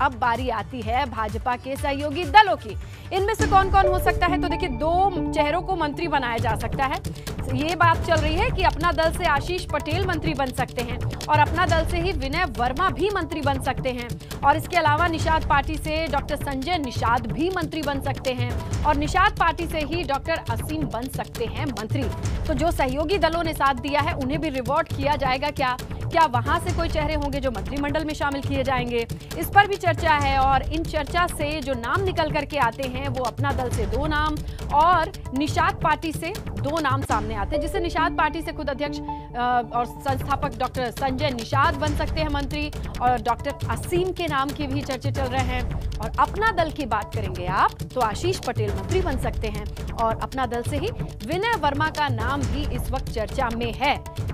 अब बारी आती है भाजपा के सहयोगी दलों की। इनमें से कौन कौन हो सकता है? तो देखिए, 2 चेहरों को मंत्री बनाया जा सकता है। ये बात चल रही है कि अपना दल से आशीष पटेल मंत्री बन सकते हैं और अपना दल से ही विनय वर्मा भी मंत्री बन सकते हैं। और इसके अलावा निषाद पार्टी से डॉक्टर संजय निषाद भी मंत्री बन सकते हैं और निषाद पार्टी से ही डॉक्टर असीम बन सकते हैं मंत्री। तो जो सहयोगी दलों ने साथ दिया है उन्हें भी रिवॉर्ड किया जाएगा क्या वहां से कोई चेहरे होंगे जो मंत्रिमंडल में शामिल किए जाएंगे? इस पर भी चर्चा है और इन चर्चा से जो नाम निकल करके आते हैं वो अपना दल से 2 नाम और निषाद पार्टी से 2 नाम सामने आते हैं, जिससे निषाद पार्टी से खुद अध्यक्ष और संस्थापक डॉक्टर संजय निषाद बन सकते हैं मंत्री और डॉक्टर असीम के नाम की भी चर्चे चल रहे हैं। और अपना दल की बात करेंगे आप तो आशीष पटेल मंत्री बन सकते हैं और अपना दल से ही विनय वर्मा का नाम भी इस वक्त चर्चा में है।